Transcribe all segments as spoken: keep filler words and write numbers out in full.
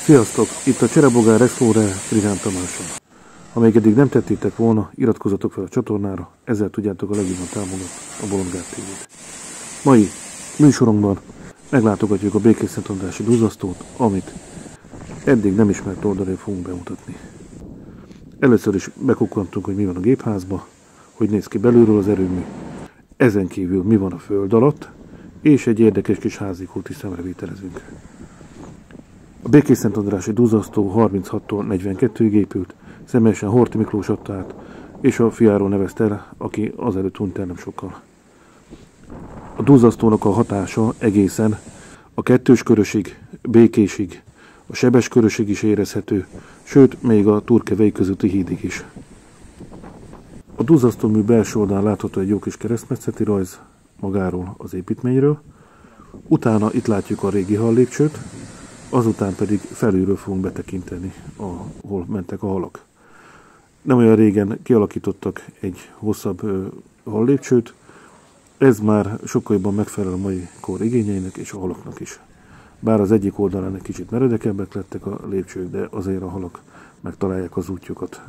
Sziasztok! Itt a Cserebogár Explorer Trigán Tamással. Ha még eddig nem tettétek volna, iratkozzatok fel a csatornára, ezzel tudjátok a legjobban támogatni a Bolondgárd té vét. Mai műsorunkban meglátogatjuk a Békésszentandrási duzzasztót, amit eddig nem ismert oldalról fogunk bemutatni. Először is bekukkantunk, hogy mi van a gépházba, hogy néz ki belülről az erőmű, ezen kívül mi van a föld alatt, és egy érdekes kis házikót is szemrevételezünk. A Békésszentandrási duzzasztó harminchattól negyvenkettőig épült, személyesen Horthy Miklós adta át, és a fiáról nevezte el, aki azelőtt hunyt el nem sokkal. A duzzasztónak a hatása egészen a kettős körösig, Békésig, a Sebes körösig is érezhető, sőt, még a Turkevei közötti hídig is. A duzzasztómű belső oldalán látható egy jó kis keresztmetszeti rajz magáról az építményről, utána itt látjuk a régi hallépcsőt, azután pedig felülről fogunk betekinteni, ahol mentek a halak. Nem olyan régen kialakítottak egy hosszabb ö, hallépcsőt, ez már sokkal jobban megfelel a mai kor igényeinek és a halaknak is. Bár az egyik oldalán egy kicsit meredekebbek lettek a lépcsők, de azért a halak megtalálják az útjukat.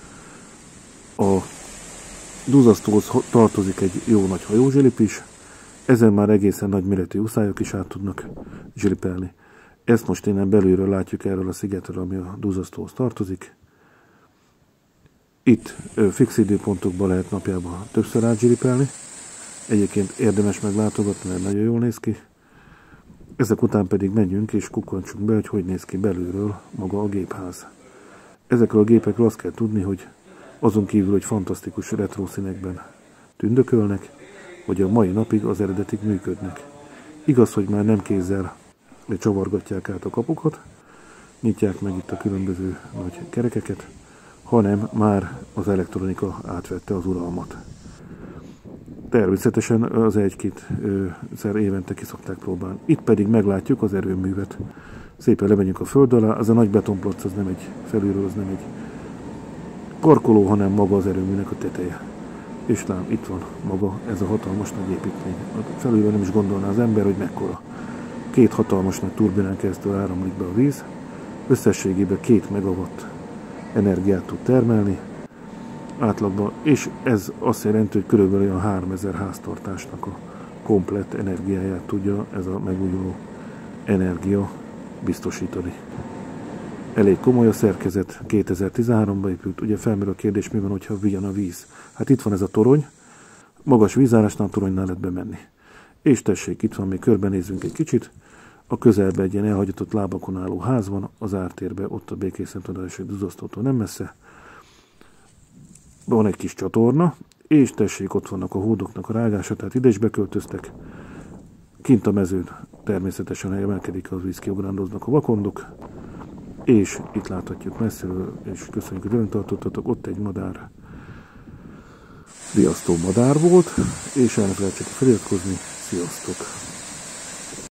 A duzzasztóhoz tartozik egy jó nagy hajózsilip is, ezen már egészen nagy méretű uszályok is át tudnak zsilipelni. Ezt most innen belülről látjuk erről a szigetről, ami a duzzasztóhoz tartozik. Itt fix időpontokban lehet napjában többször átzsilipelni. Egyébként érdemes meglátogatni, mert nagyon jól néz ki. Ezek után pedig menjünk és kukkantsunk be, hogy hogy néz ki belülről maga a gépház. Ezekről a gépekről azt kell tudni, hogy azon kívül, hogy fantasztikus retro színekben tündökölnek, hogy a mai napig az eredetik működnek. Igaz, hogy már nem kézzel csavargatják át a kapukat, nyitják meg itt a különböző nagy kerekeket, hanem már az elektronika átvette az uralmat. Természetesen az egy-két szer évente ki szokták próbálni. Itt pedig meglátjuk az erőművet. Szépen lemegyünk a föld alá, az a nagy betonplac, az nem egy felülről, az nem egy parkoló, hanem maga az erőműnek a teteje. És lám, itt van maga ez a hatalmas nagy építmény. Felülről nem is gondolná az ember, hogy mekkora. Két hatalmas nagy turbinán keresztül áramlik be a víz, összességében két megawatt energiát tud termelni átlagban, és ez azt jelenti, hogy körülbelül olyan háromezer háztartásnak a komplett energiáját tudja ez a megújuló energia biztosítani. Elég komoly a szerkezet, kétezer-tizenháromban épült, ugye felmerül a kérdés, mi van, hogyha vigyan a víz. Hát itt van ez a torony, magas vízárásnál a toronynál lehet bemenni. És tessék, itt van, még körbenézzünk egy kicsit, a közelben egy ilyen elhagyatott lábakon álló ház van, az ártérben, ott a Békésszentandrási duzzasztótól nem messze. Van egy kis csatorna, és tessék, ott vannak a hódoknak a rágása, tehát ide is beköltöztek. Kint a mezőn természetesen emelkedik az víz, kiugrándoznak a vakondok, és itt láthatjuk messziről, és köszönjük, hogy velünk tartottatok, ott egy madár, riasztó madár volt, és el ne felejtsétek feliratkozni, sziasztok!